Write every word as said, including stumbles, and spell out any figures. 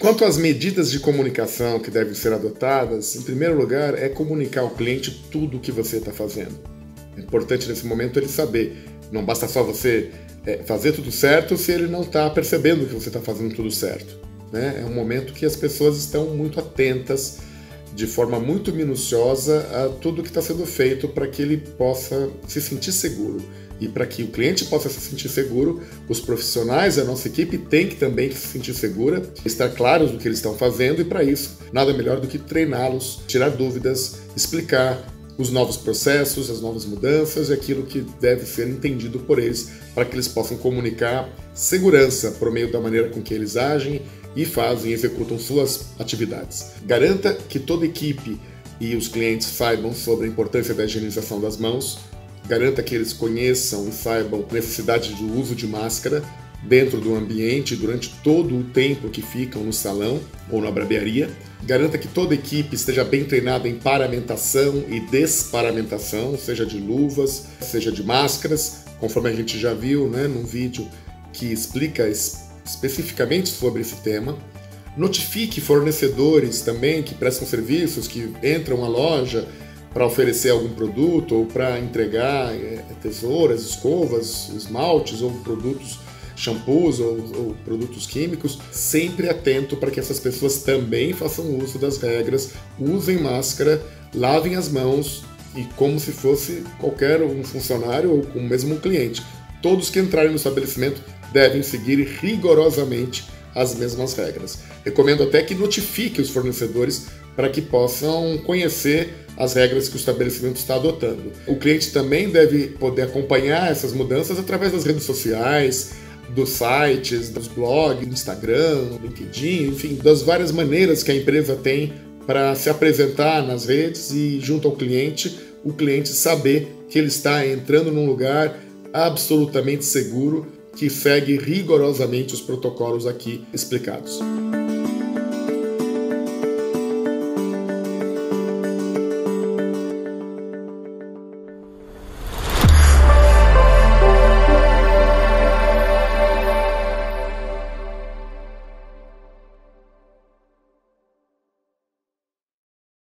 Quanto às medidas de comunicação que devem ser adotadas, em primeiro lugar, é comunicar ao cliente tudo o que você está fazendo. É importante nesse momento ele saber. Não basta só você é, fazer tudo certo se ele não está percebendo que você está fazendo tudo certo, né? É um momento que as pessoas estão muito atentas, de forma muito minuciosa, a tudo que está sendo feito para que ele possa se sentir seguro. E para que o cliente possa se sentir seguro, os profissionais da nossa equipe têm que também se sentir segura, estar claros do que eles estão fazendo, e para isso, nada melhor do que treiná-los, tirar dúvidas, explicar os novos processos, as novas mudanças e aquilo que deve ser entendido por eles, para que eles possam comunicar segurança por meio da maneira com que eles agem e fazem e executam suas atividades. Garanta que toda a equipe e os clientes saibam sobre a importância da higienização das mãos. Garanta que eles conheçam e saibam a necessidade do uso de máscara dentro do ambiente durante todo o tempo que ficam no salão ou na barbearia. Garanta que toda a equipe esteja bem treinada em paramentação e desparamentação, seja de luvas, seja de máscaras, conforme a gente já viu, né, num vídeo que explica especificamente sobre esse tema. Notifique fornecedores também que prestam serviços, que entram à loja para oferecer algum produto ou para entregar é, tesouras, escovas, esmaltes ou produtos, shampoos ou, ou produtos químicos, sempre atento para que essas pessoas também façam uso das regras, usem máscara, lavem as mãos, e como se fosse qualquer um funcionário ou como mesmo um cliente. Todos que entrarem no estabelecimento devem seguir rigorosamente as mesmas regras. Recomendo até que notifique os fornecedores para que possam conhecer as regras que o estabelecimento está adotando. O cliente também deve poder acompanhar essas mudanças através das redes sociais, dos sites, dos blogs, do Instagram, LinkedIn, enfim, das várias maneiras que a empresa tem para se apresentar nas redes e, junto ao cliente, o cliente saber que ele está entrando num lugar absolutamente seguro, que segue rigorosamente os protocolos aqui explicados.